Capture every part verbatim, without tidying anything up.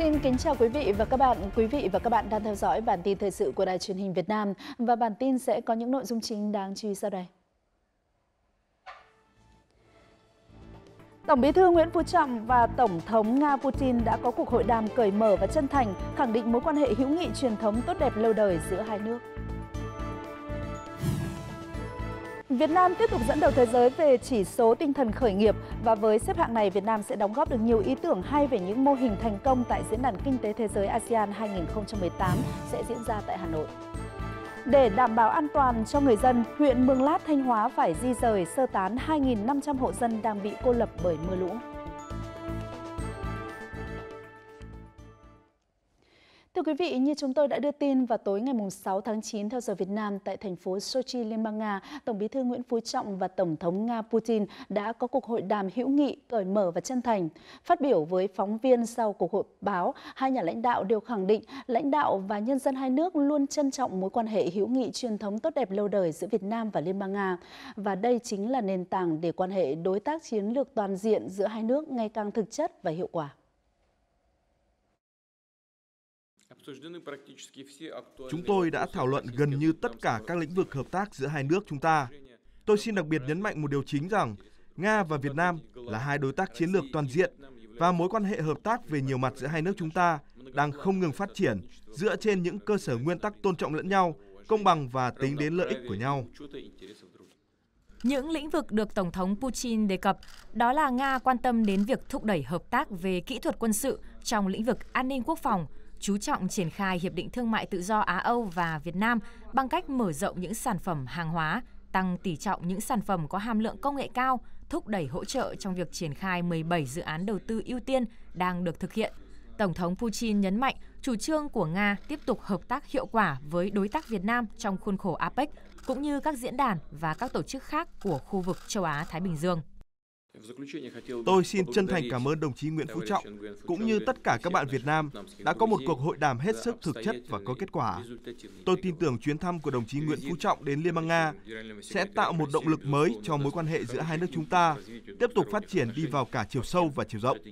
Xin kính chào quý vị và các bạn. Quý vị và các bạn đang theo dõi bản tin thời sự của Đài Truyền hình Việt Nam và bản tin sẽ có những nội dung chính đáng chú ý sau đây. Tổng Bí thư Nguyễn Phú Trọng và Tổng thống Nga Putin đã có cuộc hội đàm cởi mở và chân thành, khẳng định mối quan hệ hữu nghị truyền thống tốt đẹp lâu đời giữa hai nước. Việt Nam tiếp tục dẫn đầu thế giới về chỉ số tinh thần khởi nghiệp và với xếp hạng này, Việt Nam sẽ đóng góp được nhiều ý tưởng hay về những mô hình thành công tại Diễn đàn Kinh tế Thế giới a sê an hai nghìn không trăm mười tám sẽ diễn ra tại Hà Nội. Để đảm bảo an toàn cho người dân, huyện Mường Lát, Thanh Hóa phải di rời sơ tán hai nghìn năm trăm hộ dân đang bị cô lập bởi mưa lũ. Thưa quý vị, như chúng tôi đã đưa tin vào tối ngày sáu tháng chín theo giờ Việt Nam tại thành phố Sochi, Liên bang Nga, Tổng Bí thư Nguyễn Phú Trọng và Tổng thống Nga Putin đã có cuộc hội đàm hữu nghị, cởi mở và chân thành. Phát biểu với phóng viên sau cuộc họp báo, hai nhà lãnh đạo đều khẳng định lãnh đạo và nhân dân hai nước luôn trân trọng mối quan hệ hữu nghị truyền thống tốt đẹp lâu đời giữa Việt Nam và Liên bang Nga. Và đây chính là nền tảng để quan hệ đối tác chiến lược toàn diện giữa hai nước ngày càng thực chất và hiệu quả. Chúng tôi đã thảo luận gần như tất cả các lĩnh vực hợp tác giữa hai nước chúng ta. Tôi xin đặc biệt nhấn mạnh một điều chính rằng Nga và Việt Nam là hai đối tác chiến lược toàn diện và mối quan hệ hợp tác về nhiều mặt giữa hai nước chúng ta đang không ngừng phát triển dựa trên những cơ sở nguyên tắc tôn trọng lẫn nhau, công bằng và tính đến lợi ích của nhau. Những lĩnh vực được Tổng thống Putin đề cập đó là Nga quan tâm đến việc thúc đẩy hợp tác về kỹ thuật quân sự trong lĩnh vực an ninh quốc phòng, chú trọng triển khai Hiệp định Thương mại Tự do Á-Âu và Việt Nam bằng cách mở rộng những sản phẩm hàng hóa, tăng tỷ trọng những sản phẩm có hàm lượng công nghệ cao, thúc đẩy hỗ trợ trong việc triển khai mười bảy dự án đầu tư ưu tiên đang được thực hiện. Tổng thống Putin nhấn mạnh chủ trương của Nga tiếp tục hợp tác hiệu quả với đối tác Việt Nam trong khuôn khổ a pếch, cũng như các diễn đàn và các tổ chức khác của khu vực châu Á-Thái Bình Dương. Tôi xin chân thành cảm ơn đồng chí Nguyễn Phú Trọng cũng như tất cả các bạn Việt Nam đã có một cuộc hội đàm hết sức thực chất và có kết quả. Tôi tin tưởng chuyến thăm của đồng chí Nguyễn Phú Trọng đến Liên bang Nga sẽ tạo một động lực mới cho mối quan hệ giữa hai nước chúng ta, tiếp tục phát triển đi vào cả chiều sâu và chiều rộng.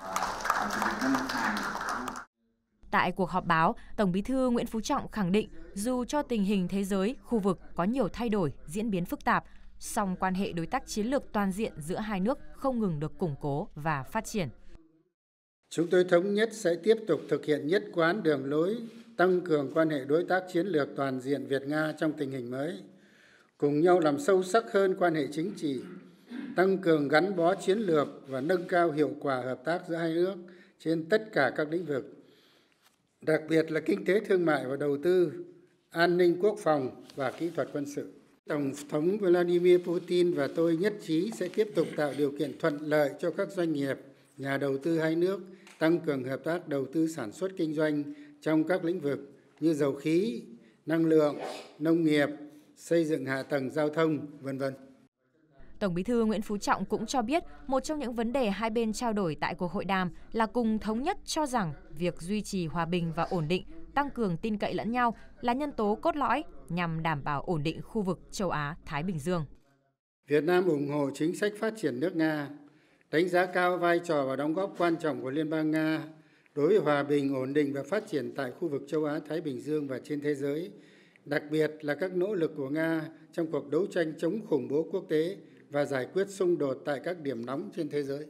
Tại cuộc họp báo, Tổng Bí thư Nguyễn Phú Trọng khẳng định dù cho tình hình thế giới, khu vực có nhiều thay đổi, diễn biến phức tạp, song quan hệ đối tác chiến lược toàn diện giữa hai nước không ngừng được củng cố và phát triển. Chúng tôi thống nhất sẽ tiếp tục thực hiện nhất quán đường lối tăng cường quan hệ đối tác chiến lược toàn diện Việt-Nga trong tình hình mới, cùng nhau làm sâu sắc hơn quan hệ chính trị, tăng cường gắn bó chiến lược và nâng cao hiệu quả hợp tác giữa hai nước trên tất cả các lĩnh vực, đặc biệt là kinh tế thương mại và đầu tư, an ninh quốc phòng và kỹ thuật quân sự. Tổng thống Vladimir Putin và tôi nhất trí sẽ tiếp tục tạo điều kiện thuận lợi cho các doanh nghiệp, nhà đầu tư hai nước tăng cường hợp tác đầu tư sản xuất kinh doanh trong các lĩnh vực như dầu khí, năng lượng, nông nghiệp, xây dựng hạ tầng giao thông, vân vân. Tổng Bí thư Nguyễn Phú Trọng cũng cho biết một trong những vấn đề hai bên trao đổi tại cuộc hội đàm là cùng thống nhất cho rằng việc duy trì hòa bình và ổn định, tăng cường tin cậy lẫn nhau là nhân tố cốt lõi nhằm đảm bảo ổn định khu vực châu Á-Thái Bình Dương. Việt Nam ủng hộ chính sách phát triển nước Nga, đánh giá cao vai trò và đóng góp quan trọng của Liên bang Nga đối với hòa bình, ổn định và phát triển tại khu vực châu Á-Thái Bình Dương và trên thế giới, đặc biệt là các nỗ lực của Nga trong cuộc đấu tranh chống khủng bố quốc tế và giải quyết xung đột tại các điểm nóng trên thế giới.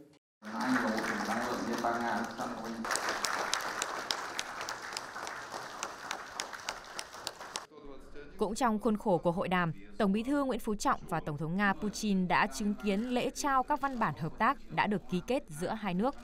Cũng trong khuôn khổ của hội đàm, Tổng Bí thư Nguyễn Phú Trọng và Tổng thống Nga Putin đã chứng kiến lễ trao các văn bản hợp tác đã được ký kết giữa hai nước.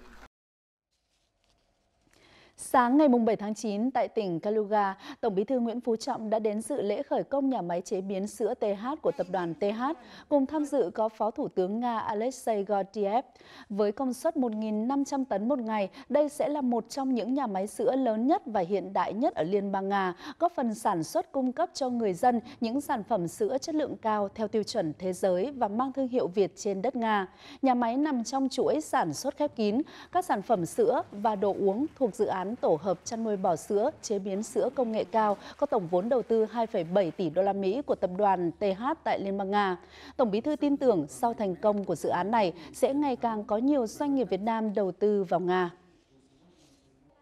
Sáng ngày bảy tháng chín tại tỉnh Kaluga, Tổng Bí thư Nguyễn Phú Trọng đã đến dự lễ khởi công nhà máy chế biến sữa tê hát của tập đoàn tê hát. Cùng tham dự có Phó Thủ tướng Nga Alexei Gordiev. Với công suất một nghìn năm trăm tấn một ngày, đây sẽ là một trong những nhà máy sữa lớn nhất và hiện đại nhất ở Liên bang Nga, góp phần sản xuất cung cấp cho người dân những sản phẩm sữa chất lượng cao theo tiêu chuẩn thế giới và mang thương hiệu Việt trên đất Nga. Nhà máy nằm trong chuỗi sản xuất khép kín, các sản phẩm sữa và đồ uống thuộc dự án tổ hợp chăn nuôi bò sữa, chế biến sữa công nghệ cao có tổng vốn đầu tư hai phẩy bảy tỷ đô la Mỹ của tập đoàn tê hát tại Liên bang Nga. Tổng Bí thư tin tưởng sau thành công của dự án này sẽ ngày càng có nhiều doanh nghiệp Việt Nam đầu tư vào Nga.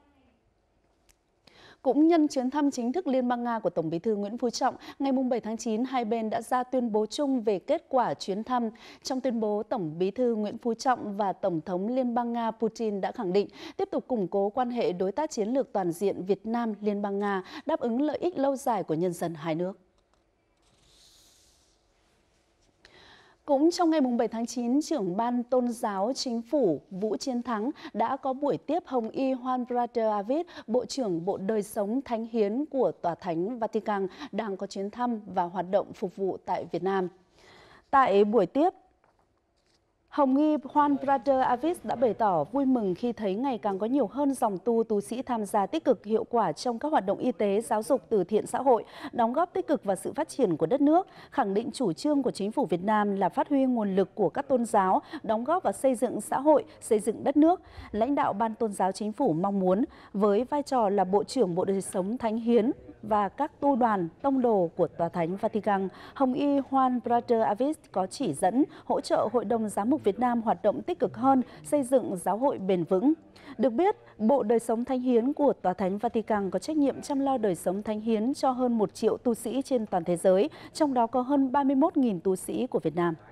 Cũng nhân chuyến thăm chính thức Liên bang Nga của Tổng Bí thư Nguyễn Phú Trọng, ngày bảy tháng chín, hai bên đã ra tuyên bố chung về kết quả chuyến thăm. Trong tuyên bố, Tổng Bí thư Nguyễn Phú Trọng và Tổng thống Liên bang Nga Putin đã khẳng định tiếp tục củng cố quan hệ đối tác chiến lược toàn diện Việt Nam - Liên bang Nga, đáp ứng lợi ích lâu dài của nhân dân hai nước. Cũng trong ngày bảy tháng chín, trưởng Ban Tôn giáo Chính phủ Vũ Chiến Thắng đã có buổi tiếp Hồng y Juan Brother Avid, Bộ trưởng Bộ Đời sống Thánh hiến của Tòa Thánh Vatican, đang có chuyến thăm và hoạt động phục vụ tại Việt Nam. Tại buổi tiếp, Hồng y Juan Brother Avid đã bày tỏ vui mừng khi thấy ngày càng có nhiều hơn dòng tu tu sĩ tham gia tích cực hiệu quả trong các hoạt động y tế, giáo dục, từ thiện xã hội, đóng góp tích cực vào sự phát triển của đất nước, khẳng định chủ trương của chính phủ Việt Nam là phát huy nguồn lực của các tôn giáo, đóng góp vào xây dựng xã hội, xây dựng đất nước. Lãnh đạo Ban Tôn giáo Chính phủ mong muốn với vai trò là Bộ trưởng Bộ Đời sống Thánh hiến và các tu đoàn, tông đồ của Tòa Thánh Vatican, Hồng y Juan Brother Avid có chỉ dẫn hỗ trợ Hội đồng Giám mục Việt Nam hoạt động tích cực hơn, xây dựng giáo hội bền vững. Được biết, Bộ Đời sống Thánh hiến của Tòa Thánh Vatican có trách nhiệm chăm lo đời sống thánh hiến cho hơn một triệu tu sĩ trên toàn thế giới, trong đó có hơn ba mươi mốt nghìn tu sĩ của Việt Nam.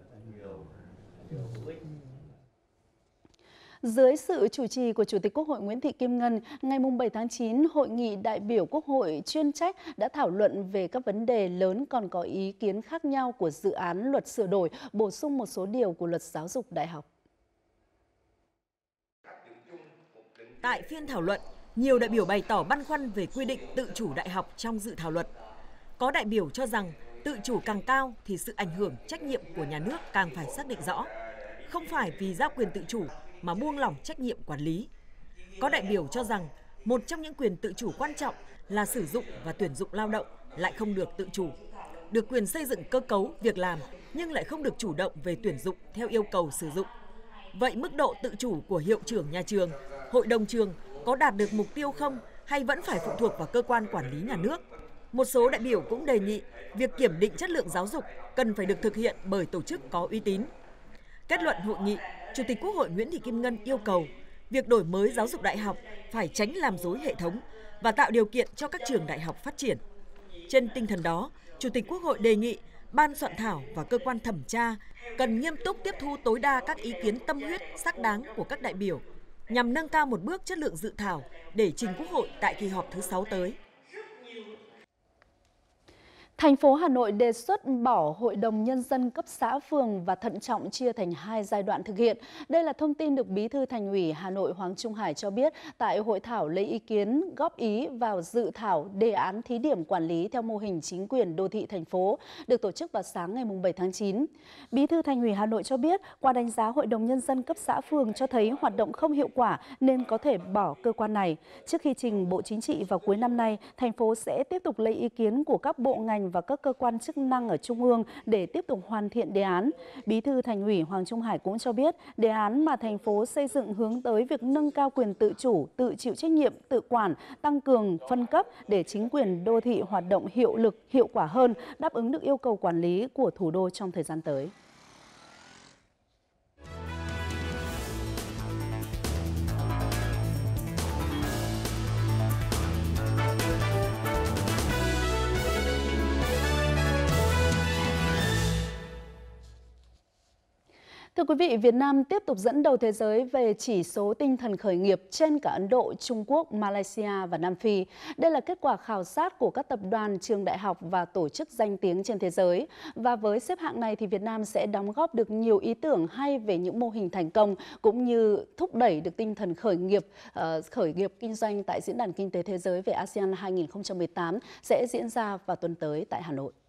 Dưới sự chủ trì của Chủ tịch Quốc hội Nguyễn Thị Kim Ngân, ngày bảy tháng chín, Hội nghị đại biểu Quốc hội chuyên trách đã thảo luận về các vấn đề lớn còn có ý kiến khác nhau của dự án luật sửa đổi, bổ sung một số điều của luật giáo dục đại học. Tại phiên thảo luận, nhiều đại biểu bày tỏ băn khoăn về quy định tự chủ đại học trong dự thảo luật. Có đại biểu cho rằng tự chủ càng cao thì sự ảnh hưởng trách nhiệm của nhà nước càng phải xác định rõ. Không phải vì giao quyền tự chủ mà buông lỏng trách nhiệm quản lý. Có đại biểu cho rằng một trong những quyền tự chủ quan trọng là sử dụng và tuyển dụng lao động lại không được tự chủ, được quyền xây dựng cơ cấu việc làm nhưng lại không được chủ động về tuyển dụng theo yêu cầu sử dụng. Vậy mức độ tự chủ của hiệu trưởng nhà trường, hội đồng trường có đạt được mục tiêu không hay vẫn phải phụ thuộc vào cơ quan quản lý nhà nước? Một số đại biểu cũng đề nghị việc kiểm định chất lượng giáo dục cần phải được thực hiện bởi tổ chức có uy tín. Kết luận hội nghị, Chủ tịch Quốc hội Nguyễn Thị Kim Ngân yêu cầu việc đổi mới giáo dục đại học phải tránh làm rối hệ thống và tạo điều kiện cho các trường đại học phát triển. Trên tinh thần đó, Chủ tịch Quốc hội đề nghị Ban soạn thảo và cơ quan thẩm tra cần nghiêm túc tiếp thu tối đa các ý kiến tâm huyết, xác đáng của các đại biểu nhằm nâng cao một bước chất lượng dự thảo để trình Quốc hội tại kỳ họp thứ sáu tới. Thành phố Hà Nội đề xuất bỏ Hội đồng Nhân dân cấp xã phường và thận trọng chia thành hai giai đoạn thực hiện. Đây là thông tin được Bí thư Thành ủy Hà Nội Hoàng Trung Hải cho biết tại hội thảo lấy ý kiến góp ý vào dự thảo đề án thí điểm quản lý theo mô hình chính quyền đô thị thành phố, được tổ chức vào sáng ngày bảy tháng chín. Bí thư Thành ủy Hà Nội cho biết qua đánh giá Hội đồng Nhân dân cấp xã phường cho thấy hoạt động không hiệu quả nên có thể bỏ cơ quan này. Trước khi trình Bộ Chính trị vào cuối năm nay, thành phố sẽ tiếp tục lấy ý kiến của các bộ ngành và các cơ quan chức năng ở Trung ương để tiếp tục hoàn thiện đề án. Bí thư Thành ủy Hoàng Trung Hải cũng cho biết, đề án mà thành phố xây dựng hướng tới việc nâng cao quyền tự chủ, tự chịu trách nhiệm, tự quản, tăng cường phân cấp để chính quyền đô thị hoạt động hiệu lực, hiệu quả hơn, đáp ứng được yêu cầu quản lý của thủ đô trong thời gian tới. Thưa quý vị, Việt Nam tiếp tục dẫn đầu thế giới về chỉ số tinh thần khởi nghiệp trên cả Ấn Độ, Trung Quốc, Malaysia và Nam Phi. Đây là kết quả khảo sát của các tập đoàn, trường đại học và tổ chức danh tiếng trên thế giới. Và với xếp hạng này thì Việt Nam sẽ đóng góp được nhiều ý tưởng hay về những mô hình thành công cũng như thúc đẩy được tinh thần khởi nghiệp, uh, khởi nghiệp kinh doanh tại Diễn đàn Kinh tế Thế giới về a sê an hai nghìn không trăm mười tám sẽ diễn ra vào tuần tới tại Hà Nội.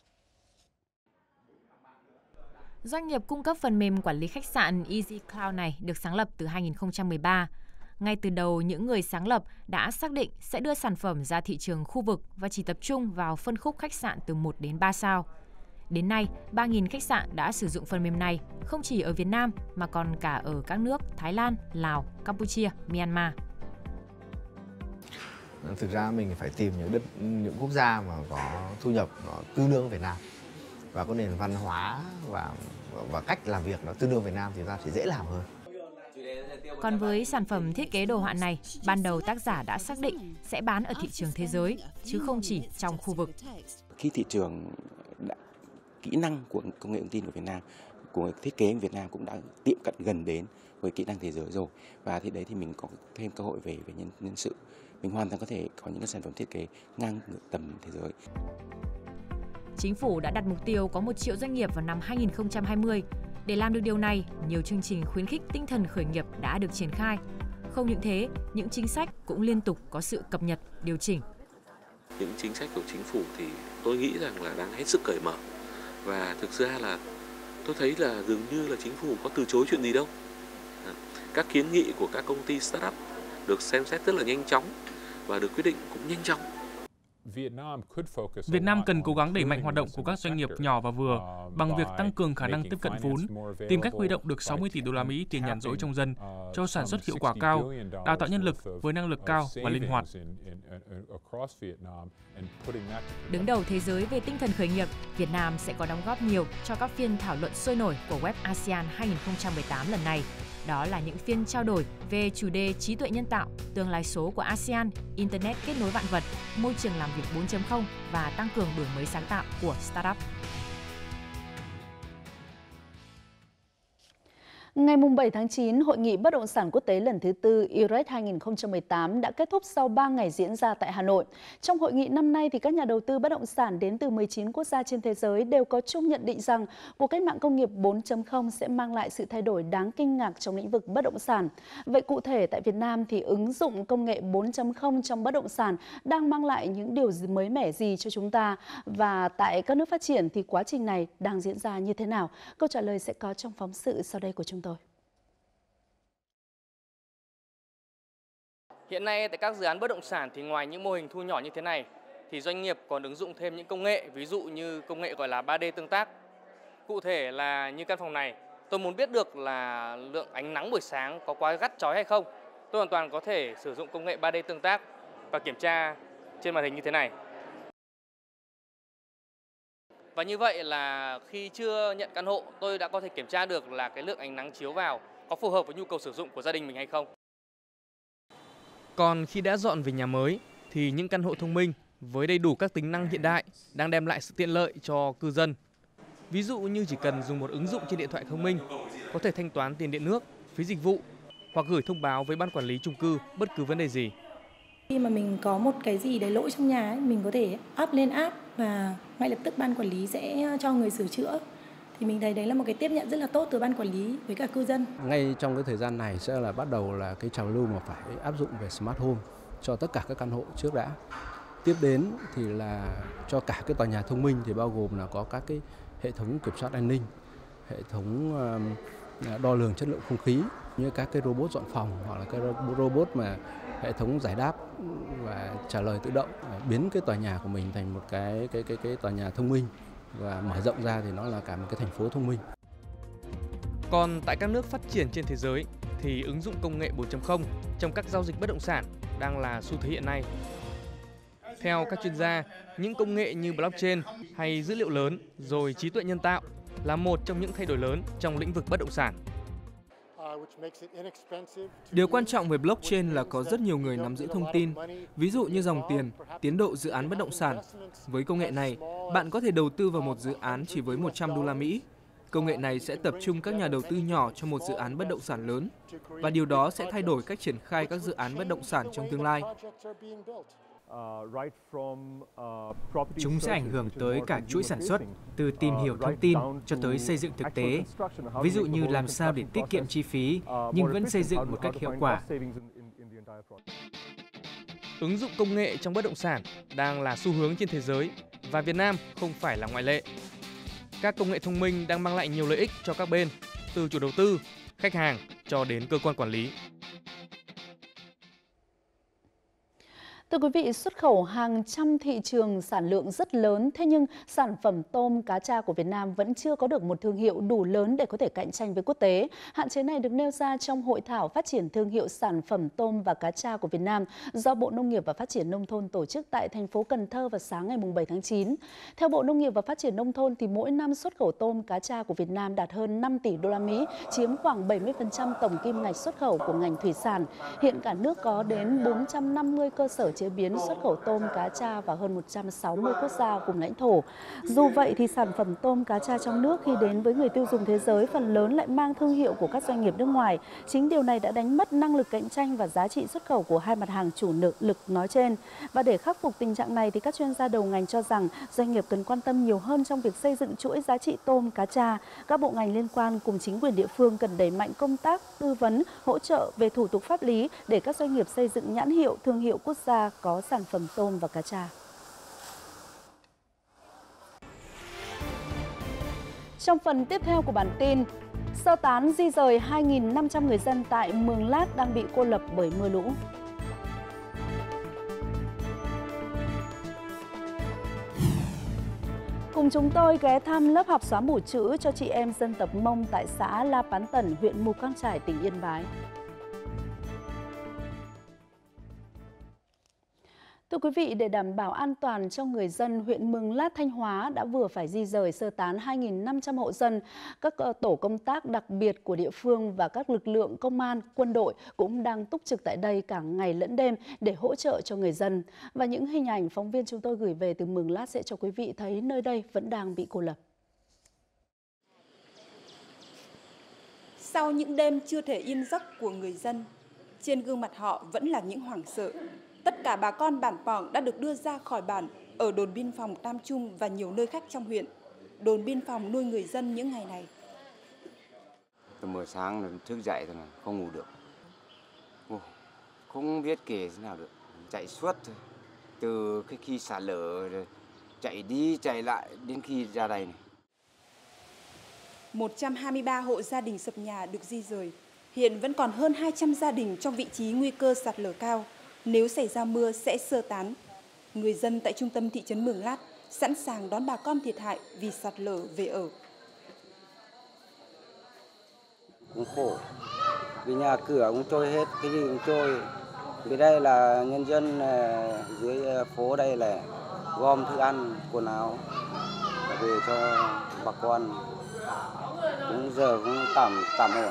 Doanh nghiệp cung cấp phần mềm quản lý khách sạn Easy Cloud này được sáng lập từ hai nghìn không trăm mười ba. Ngay từ đầu, những người sáng lập đã xác định sẽ đưa sản phẩm ra thị trường khu vực và chỉ tập trung vào phân khúc khách sạn từ một đến ba sao. Đến nay, ba nghìn khách sạn đã sử dụng phần mềm này không chỉ ở Việt Nam mà còn cả ở các nước Thái Lan, Lào, Campuchia, Myanmar. Thực ra mình phải tìm những đất, những quốc gia mà có thu nhập nó tương đương Việt Nam và có nền văn hóa và và cách làm việc nó tương đương Việt Nam thì ta sẽ dễ làm hơn. Còn với sản phẩm thiết kế đồ họa này, ban đầu tác giả đã xác định sẽ bán ở thị trường thế giới, chứ không chỉ trong khu vực. Khi thị trường đã, kỹ năng của công nghệ thông tin của Việt Nam, của thiết kế của Việt Nam cũng đã tiệm cận gần đến với kỹ năng thế giới rồi. Và thì đấy thì mình có thêm cơ hội về về nhân, nhân sự. Mình hoàn toàn có thể có những cái sản phẩm thiết kế ngang tầm thế giới. Chính phủ đã đặt mục tiêu có một triệu doanh nghiệp vào năm hai nghìn không trăm hai mươi. Để làm được điều này, nhiều chương trình khuyến khích tinh thần khởi nghiệp đã được triển khai. Không những thế, những chính sách cũng liên tục có sự cập nhật, điều chỉnh. Những chính sách của chính phủ thì tôi nghĩ rằng là đang hết sức cởi mở. Và thực ra là tôi thấy là dường như là chính phủ có từ chối chuyện gì đâu. Các kiến nghị của các công ty startup được xem xét rất là nhanh chóng và được quyết định cũng nhanh chóng. Việt Nam cần cố gắng đẩy mạnh hoạt động của các doanh nghiệp nhỏ và vừa bằng việc tăng cường khả năng tiếp cận vốn, tìm cách huy động được sáu mươi tỷ đô la Mỹ tiền nhàn rỗi trong dân cho sản xuất hiệu quả cao, đào tạo nhân lực với năng lực cao và linh hoạt. Đứng đầu thế giới về tinh thần khởi nghiệp, Việt Nam sẽ có đóng góp nhiều cho các phiên thảo luận sôi nổi của Web a sê an hai nghìn không trăm mười tám lần này. Đó là những phiên trao đổi về chủ đề trí tuệ nhân tạo, tương lai số của a sê an, Internet kết nối vạn vật, môi trường làm việc bốn chấm không và tăng cường đổi mới sáng tạo của startup. Ngày bảy tháng chín, Hội nghị Bất động sản quốc tế lần thứ tư i rét hai nghìn không trăm mười tám đã kết thúc sau ba ngày diễn ra tại Hà Nội. Trong hội nghị năm nay, thì các nhà đầu tư bất động sản đến từ mười chín quốc gia trên thế giới đều có chung nhận định rằng cuộc cách mạng công nghiệp bốn chấm không sẽ mang lại sự thay đổi đáng kinh ngạc trong lĩnh vực bất động sản. Vậy cụ thể tại Việt Nam thì ứng dụng công nghệ bốn chấm không trong bất động sản đang mang lại những điều mới mẻ gì cho chúng ta? Và tại các nước phát triển thì quá trình này đang diễn ra như thế nào? Câu trả lời sẽ có trong phóng sự sau đây của chúng tôi. Hiện nay tại các dự án bất động sản thì ngoài những mô hình thu nhỏ như thế này thì doanh nghiệp còn ứng dụng thêm những công nghệ, ví dụ như công nghệ gọi là ba D tương tác. Cụ thể là như căn phòng này, tôi muốn biết được là lượng ánh nắng buổi sáng có quá gắt chói hay không. Tôi hoàn toàn có thể sử dụng công nghệ ba D tương tác và kiểm tra trên màn hình như thế này. Và như vậy là khi chưa nhận căn hộ, tôi đã có thể kiểm tra được là cái lượng ánh nắng chiếu vào có phù hợp với nhu cầu sử dụng của gia đình mình hay không. Còn khi đã dọn về nhà mới thì những căn hộ thông minh với đầy đủ các tính năng hiện đại đang đem lại sự tiện lợi cho cư dân. Ví dụ như chỉ cần dùng một ứng dụng trên điện thoại thông minh, có thể thanh toán tiền điện nước, phí dịch vụ hoặc gửi thông báo với ban quản lý chung cư bất cứ vấn đề gì. Khi mà mình có một cái gì đấy lỗi trong nhà ấy, mình có thể up lên app và ngay lập tức ban quản lý sẽ cho người sửa chữa. Thì mình thấy đấy là một cái tiếp nhận rất là tốt từ ban quản lý với cả cư dân. Ngay trong cái thời gian này sẽ là bắt đầu là cái trào lưu mà phải áp dụng về smart home cho tất cả các căn hộ trước đã. Tiếp đến thì là cho cả cái tòa nhà thông minh thì bao gồm là có các cái hệ thống kiểm soát an ninh, hệ thống đo lường chất lượng không khí như các cái robot dọn phòng hoặc là cái robot mà hệ thống giải đáp và trả lời tự động, biến cái tòa nhà của mình thành một cái cái cái cái tòa nhà thông minh và mở rộng ra thì nó là cả một cái thành phố thông minh. Còn tại các nước phát triển trên thế giới thì ứng dụng công nghệ bốn chấm không trong các giao dịch bất động sản đang là xu thế hiện nay. Theo các chuyên gia, những công nghệ như blockchain hay dữ liệu lớn rồi trí tuệ nhân tạo là một trong những thay đổi lớn trong lĩnh vực bất động sản. Điều quan trọng về blockchain là có rất nhiều người nắm giữ thông tin, ví dụ như dòng tiền, tiến độ dự án bất động sản. Với công nghệ này, bạn có thể đầu tư vào một dự án chỉ với một trăm đô la Mỹ. Công nghệ này sẽ tập trung các nhà đầu tư nhỏ cho một dự án bất động sản lớn, và điều đó sẽ thay đổi cách triển khai các dự án bất động sản trong tương lai. Chúng sẽ ảnh hưởng tới cả chuỗi sản xuất, từ tìm hiểu thông tin cho tới xây dựng thực tế. Ví dụ như làm sao để tiết kiệm chi phí nhưng vẫn xây dựng một cách hiệu quả. Ứng dụng công nghệ trong bất động sản đang là xu hướng trên thế giới và Việt Nam không phải là ngoại lệ. Các công nghệ thông minh đang mang lại nhiều lợi ích cho các bên, từ chủ đầu tư, khách hàng cho đến cơ quan quản lý. Thưa quý vị, xuất khẩu hàng trăm thị trường sản lượng rất lớn, thế nhưng sản phẩm tôm cá tra của Việt Nam vẫn chưa có được một thương hiệu đủ lớn để có thể cạnh tranh với quốc tế. Hạn chế này được nêu ra trong hội thảo phát triển thương hiệu sản phẩm tôm và cá tra của Việt Nam do Bộ Nông nghiệp và Phát triển Nông thôn tổ chức tại thành phố Cần Thơ vào sáng ngày bảy tháng chín. Theo Bộ Nông nghiệp và Phát triển Nông thôn, thì mỗi năm xuất khẩu tôm cá tra của Việt Nam đạt hơn năm tỷ đô la Mỹ, chiếm khoảng bảy mươi phần trăm tổng kim ngạch xuất khẩu của ngành thủy sản. Hiện cả nước có đến bốn trăm năm mươi cơ sở chế biến xuất khẩu tôm cá tra và hơn một trăm sáu mươi quốc gia vùng lãnh thổ. Dù vậy thì sản phẩm tôm cá tra trong nước khi đến với người tiêu dùng thế giới phần lớn lại mang thương hiệu của các doanh nghiệp nước ngoài. Chính điều này đã đánh mất năng lực cạnh tranh và giá trị xuất khẩu của hai mặt hàng chủ lực nói trên. Và để khắc phục tình trạng này thì các chuyên gia đầu ngành cho rằng doanh nghiệp cần quan tâm nhiều hơn trong việc xây dựng chuỗi giá trị tôm cá tra. Các bộ ngành liên quan cùng chính quyền địa phương cần đẩy mạnh công tác tư vấn, hỗ trợ về thủ tục pháp lý để các doanh nghiệp xây dựng nhãn hiệu, thương hiệu quốc gia có sản phẩm tôm và cá tra. Trong phần tiếp theo của bản tin, sơ tán di rời hai nghìn năm trăm người dân tại Mường Lát đang bị cô lập bởi mưa lũ. Cùng chúng tôi ghé thăm lớp học xóa mù chữ cho chị em dân tộc Mông tại xã La Pán Tẩn, huyện Mù Cang Chải, tỉnh Yên Bái. Thưa quý vị, để đảm bảo an toàn cho người dân, huyện Mường Lát, Thanh Hóa đã vừa phải di rời sơ tán hai nghìn năm trăm hộ dân. Các tổ công tác đặc biệt của địa phương và các lực lượng công an, quân đội cũng đang túc trực tại đây cả ngày lẫn đêm để hỗ trợ cho người dân. Và những hình ảnh phóng viên chúng tôi gửi về từ Mường Lát sẽ cho quý vị thấy nơi đây vẫn đang bị cô lập. Sau những đêm chưa thể yên giấc của người dân, trên gương mặt họ vẫn là những hoảng sợ. Tất cả bà con bản Pỏng đã được đưa ra khỏi bản ở đồn biên phòng Tam Trung và nhiều nơi khác trong huyện. Đồn biên phòng nuôi người dân những ngày này. Từ mười sáng thức dậy rồi mà không ngủ được. Không biết kể thế nào được. Chạy suốt thôi. Từ cái khi xả lở rồi chạy đi chạy lại đến khi ra đây này. một trăm hai mươi ba hộ gia đình sập nhà được di rời. Hiện vẫn còn hơn hai trăm gia đình trong vị trí nguy cơ sạt lở cao. Nếu xảy ra mưa sẽ sơ tán. Người dân tại trung tâm thị trấn Mường Lát sẵn sàng đón bà con thiệt hại vì sạt lở về ở. Cũng khổ, vì nhà cửa cũng trôi hết, cái gì cũng trôi. Vì đây là nhân dân dưới phố đây là gom thức ăn, quần áo về cho bà con. Cũng giờ cũng tạm tạm ổn.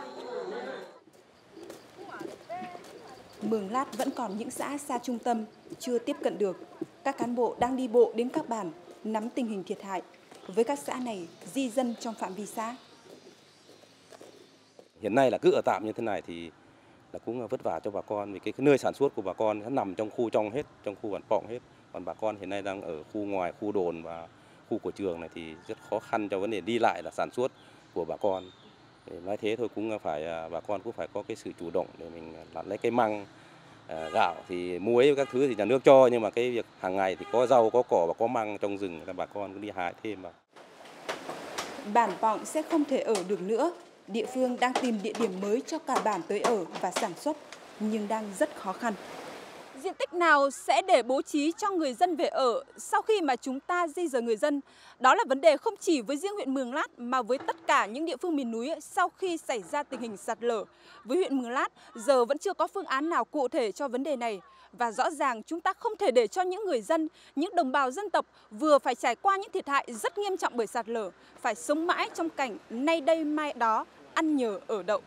Mường Lát vẫn còn những xã xa trung tâm, chưa tiếp cận được. Các cán bộ đang đi bộ đến các bản, nắm tình hình thiệt hại. Với các xã này, di dân trong phạm vi xã. Hiện nay là cứ ở tạm như thế này thì là cũng vất vả cho bà con. Vì cái, cái nơi sản xuất của bà con nó nằm trong khu trong hết, trong khu bản Pọng hết. Còn bà con hiện nay đang ở khu ngoài, khu đồn và khu của trường này thì rất khó khăn cho vấn đề đi lại là sản xuất của bà con. Để nói thế thôi cũng phải bà con cũng phải có cái sự chủ động để mình lấy cái măng, à, gạo thì muối các thứ thì nhà nước cho, nhưng mà cái việc hàng ngày thì có rau có cỏ và có măng trong rừng là bà con cứ đi hái thêm mà. Bản Pọng sẽ không thể ở được nữa. Địa phương đang tìm địa điểm mới cho cả bản tới ở và sản xuất nhưng đang rất khó khăn. Diện tích nào sẽ để bố trí cho người dân về ở sau khi mà chúng ta di rời người dân? Đó là vấn đề không chỉ với riêng huyện Mường Lát mà với tất cả những địa phương miền núi sau khi xảy ra tình hình sạt lở. Với huyện Mường Lát, giờ vẫn chưa có phương án nào cụ thể cho vấn đề này. Và rõ ràng chúng ta không thể để cho những người dân, những đồng bào dân tộc vừa phải trải qua những thiệt hại rất nghiêm trọng bởi sạt lở, phải sống mãi trong cảnh nay đây mai đó, ăn nhờ ở đậu.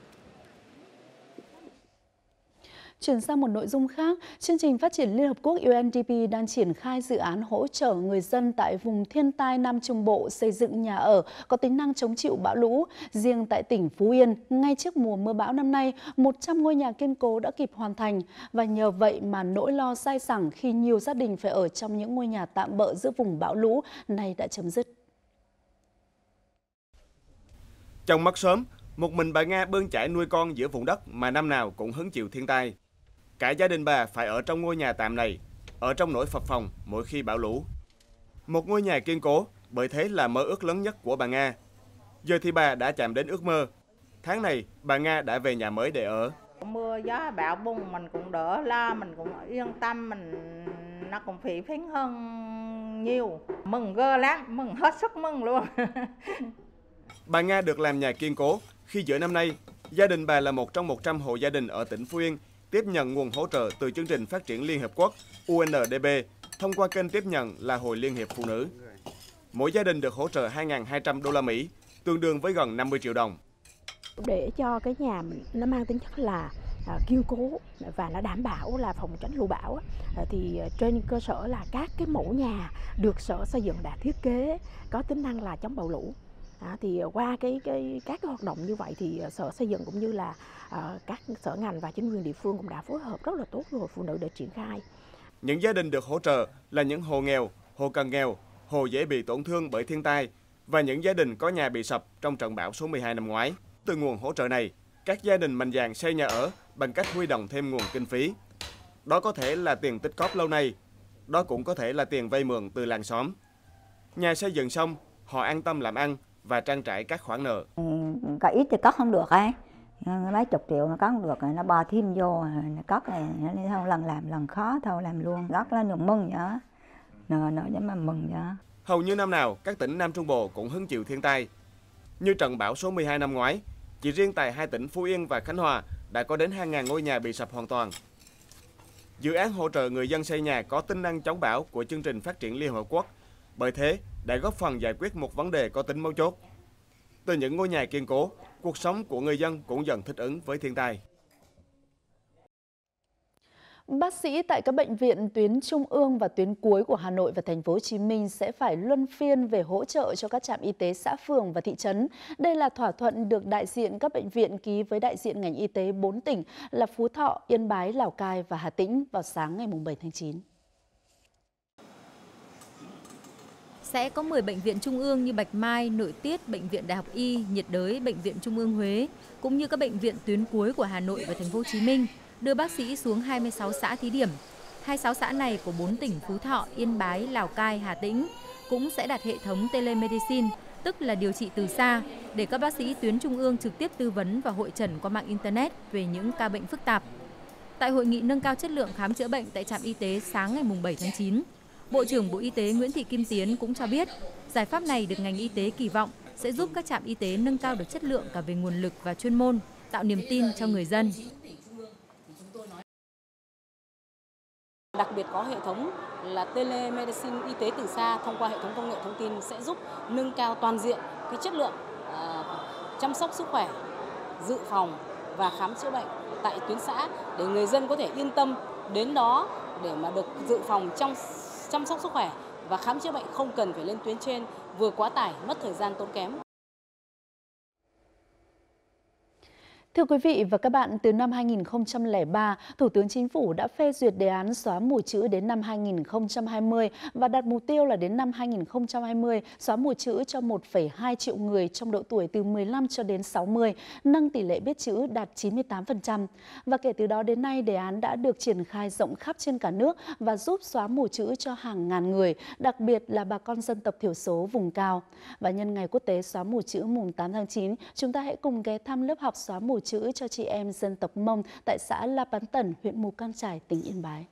Chuyển sang một nội dung khác, chương trình phát triển Liên Hợp Quốc U N D P đang triển khai dự án hỗ trợ người dân tại vùng thiên tai Nam Trung Bộ xây dựng nhà ở có tính năng chống chịu bão lũ. Riêng tại tỉnh Phú Yên, ngay trước mùa mưa bão năm nay, một trăm ngôi nhà kiên cố đã kịp hoàn thành. Và nhờ vậy mà nỗi lo dai dẳng khi nhiều gia đình phải ở trong những ngôi nhà tạm bợ giữa vùng bão lũ này đã chấm dứt. Trong mắt sớm, một mình bà Nga bươn chải nuôi con giữa vùng đất mà năm nào cũng hứng chịu thiên tai. Cả gia đình bà phải ở trong ngôi nhà tạm này, ở trong nỗi phập phồng mỗi khi bão lũ. Một ngôi nhà kiên cố, bởi thế là mơ ước lớn nhất của bà Nga. Giờ thì bà đã chạm đến ước mơ. Tháng này, bà Nga đã về nhà mới để ở. Mưa gió bão bùng mình cũng đỡ lo, mình cũng yên tâm, mình nó cũng phí phính hơn nhiều. Mừng ghê lắm, mừng hết sức mừng luôn. Bà Nga được làm nhà kiên cố khi giữa năm nay, gia đình bà là một trong một trăm hộ gia đình ở tỉnh Phú Yên tiếp nhận nguồn hỗ trợ từ chương trình phát triển Liên Hợp Quốc U N D P thông qua kênh tiếp nhận là Hội Liên hiệp Phụ nữ. Mỗi gia đình được hỗ trợ hai nghìn hai trăm đô la Mỹ, tương đương với gần năm mươi triệu đồng. Để cho cái nhà mình nó mang tính chất là à, kiên cố và nó đảm bảo là phòng tránh lũ bão, à, thì trên cơ sở là các cái mẫu nhà được Sở Xây dựng đã thiết kế có tính năng là chống bão lũ. À, thì qua cái, cái các cái hoạt động như vậy thì Sở Xây dựng cũng như là à, các sở ngành và chính quyền địa phương cũng đã phối hợp rất là tốt với Hội Phụ nữ để triển khai. Những gia đình được hỗ trợ là những hộ nghèo, hộ cận nghèo, hộ dễ bị tổn thương bởi thiên tai và những gia đình có nhà bị sập trong trận bão số mười hai năm ngoái. Từ nguồn hỗ trợ này, các gia đình mạnh dạn xây nhà ở bằng cách huy động thêm nguồn kinh phí. Đó có thể là tiền tích cóp lâu nay, đó cũng có thể là tiền vay mượn từ làng xóm. Nhà xây dựng xong, họ an tâm làm ăn và trang trải các khoản nợ. Có ít thì cất không được ấy, mấy chục triệu nó cất không được, nó bò thêm vô, nó cất này, nó không lần làm lần khó thôi làm luôn, cất lên được mừng nhở, nợ nợ để mà mừng nhở. Hầu như năm nào, các tỉnh Nam Trung Bộ cũng hứng chịu thiên tai. Như trận bão số mười hai năm ngoái, chỉ riêng tại hai tỉnh Phú Yên và Khánh Hòa đã có đến hai nghìn ngôi nhà bị sập hoàn toàn. Dự án hỗ trợ người dân xây nhà có tính năng chống bão của chương trình phát triển Liên Hợp Quốc, bởi thế đã góp phần giải quyết một vấn đề có tính mấu chốt. Từ những ngôi nhà kiên cố, cuộc sống của người dân cũng dần thích ứng với thiên tai. Bác sĩ tại các bệnh viện tuyến trung ương và tuyến cuối của Hà Nội và Thành phố Hồ Chí Minh sẽ phải luân phiên về hỗ trợ cho các trạm y tế xã phường và thị trấn. Đây là thỏa thuận được đại diện các bệnh viện ký với đại diện ngành y tế bốn tỉnh là Phú Thọ, Yên Bái, Lào Cai và Hà Tĩnh vào sáng ngày bảy tháng chín. Sẽ có mười bệnh viện trung ương như Bạch Mai, Nội Tiết, Bệnh viện Đại học Y, Nhiệt đới, Bệnh viện Trung ương Huế, cũng như các bệnh viện tuyến cuối của Hà Nội và Thành phố Hồ Chí Minh đưa bác sĩ xuống hai mươi sáu xã thí điểm. hai mươi sáu xã này của bốn tỉnh Phú Thọ, Yên Bái, Lào Cai, Hà Tĩnh cũng sẽ đặt hệ thống telemedicine, tức là điều trị từ xa, để các bác sĩ tuyến trung ương trực tiếp tư vấn và hội chẩn qua mạng Internet về những ca bệnh phức tạp. Tại hội nghị nâng cao chất lượng khám chữa bệnh tại trạm y tế sáng ngày bảy tháng chín, Bộ trưởng Bộ Y tế Nguyễn Thị Kim Tiến cũng cho biết, giải pháp này được ngành y tế kỳ vọng sẽ giúp các trạm y tế nâng cao được chất lượng cả về nguồn lực và chuyên môn, tạo niềm tin cho người dân. Đặc biệt có hệ thống là telemedicine y tế từ xa thông qua hệ thống công nghệ thông tin sẽ giúp nâng cao toàn diện cái chất lượng uh, chăm sóc sức khỏe, dự phòng và khám chữa bệnh tại tuyến xã để người dân có thể yên tâm đến đó để mà được dự phòng trong chăm sóc sức khỏe và khám chữa bệnh không cần phải lên tuyến trên, vừa quá tải, mất thời gian tốn kém. Thưa quý vị và các bạn, từ năm hai nghìn không trăm lẻ ba, Thủ tướng Chính phủ đã phê duyệt đề án xóa mù chữ đến năm hai nghìn không trăm hai mươi và đặt mục tiêu là đến năm hai nghìn không trăm hai mươi xóa mù chữ cho một phẩy hai triệu người trong độ tuổi từ mười lăm cho đến sáu mươi, nâng tỷ lệ biết chữ đạt chín mươi tám phần trăm. Và kể từ đó đến nay, đề án đã được triển khai rộng khắp trên cả nước và giúp xóa mù chữ cho hàng ngàn người, đặc biệt là bà con dân tộc thiểu số vùng cao. Và nhân ngày quốc tế xóa mù chữ mùng tám tháng chín, chúng ta hãy cùng ghé thăm lớp học xóa mù chữ cho chị em dân tộc Mông tại xã La Bán Tẩn, huyện Mù Cang Chải, tỉnh Yên Bái.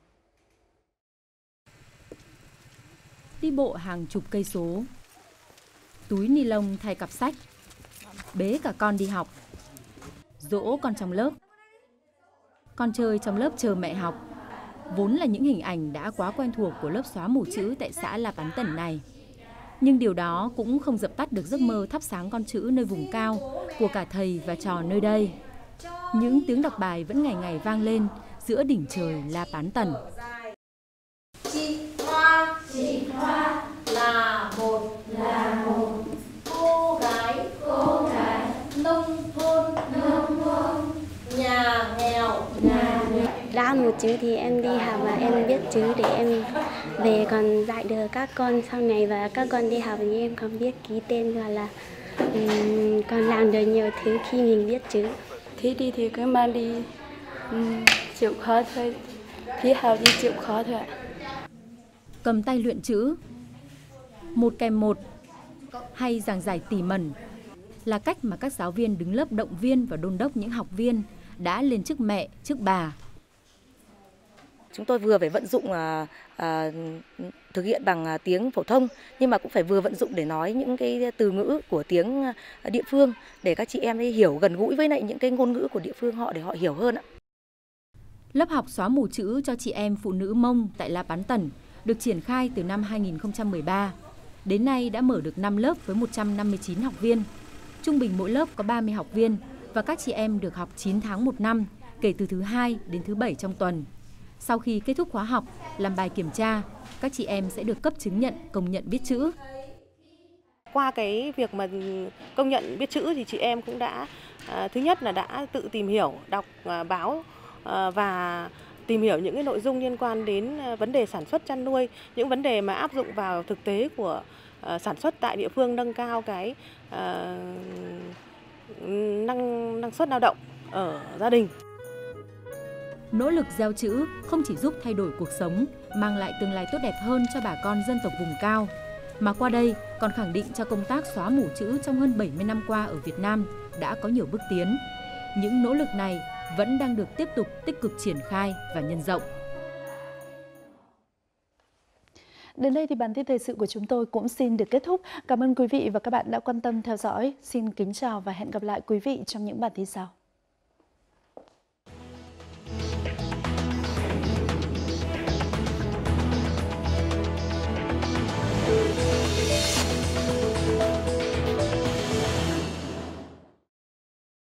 Đi bộ hàng chục cây số, túi ni lông thay cặp sách, bế cả con đi học, dỗ con trong lớp, con chơi trong lớp chờ mẹ học, vốn là những hình ảnh đã quá quen thuộc của lớp xóa mù chữ tại xã La Bán Tẩn này. Nhưng điều đó cũng không dập tắt được giấc mơ thắp sáng con chữ nơi vùng cao của cả thầy và trò nơi đây. Những tiếng đọc bài vẫn ngày ngày vang lên giữa đỉnh trời La Bán Tẩn. Chị Hoa, chị Hoa là một là một cô gái, cô gái nông thôn, nông thôn, nhà nghèo, nhà nghèo. Đã một chữ thì em đi học và em biết chữ để em về còn dạy được các con sau này, và các con đi học thì em còn biết ký tên và là um, còn làm được nhiều thứ khi mình biết chữ. Thi đi thì cứ mang đi um, chịu khó thôi, thi học đi chịu khó thôi ạ. Cầm tay luyện chữ, một kèm một hay giảng giải tỉ mẩn là cách mà các giáo viên đứng lớp động viên và đôn đốc những học viên đã lên chức mẹ, chức bà. Chúng tôi vừa phải vận dụng à, à, thực hiện bằng à, tiếng phổ thông, nhưng mà cũng phải vừa vận dụng để nói những cái từ ngữ của tiếng à, địa phương để các chị em ấy hiểu gần gũi với lại những cái ngôn ngữ của địa phương họ để họ hiểu hơn ạ. Lớp học xóa mù chữ cho chị em phụ nữ Mông tại La Bán Tần được triển khai từ năm hai nghìn không trăm mười ba. Đến nay đã mở được năm lớp với một trăm năm mươi chín học viên. Trung bình mỗi lớp có ba mươi học viên và các chị em được học chín tháng một năm, kể từ thứ hai đến thứ bảy trong tuần. Sau khi kết thúc khóa học, làm bài kiểm tra, các chị em sẽ được cấp chứng nhận công nhận biết chữ. Qua cái việc mà công nhận biết chữ thì chị em cũng đã, à, thứ nhất là đã tự tìm hiểu, đọc à, báo à, và tìm hiểu những cái nội dung liên quan đến vấn đề sản xuất chăn nuôi, những vấn đề mà áp dụng vào thực tế của uh, sản xuất tại địa phương, nâng cao cái uh, năng năng suất lao động ở gia đình. Nỗ lực gieo chữ không chỉ giúp thay đổi cuộc sống, mang lại tương lai tốt đẹp hơn cho bà con dân tộc vùng cao, mà qua đây còn khẳng định cho công tác xóa mù chữ trong hơn bảy mươi năm qua ở Việt Nam đã có nhiều bước tiến. Những nỗ lực này vẫn đang được tiếp tục tích cực triển khai và nhân rộng. Đến đây thì bản tin thời sự của chúng tôi cũng xin được kết thúc. Cảm ơn quý vị và các bạn đã quan tâm theo dõi. Xin kính chào và hẹn gặp lại quý vị trong những bản tin sau.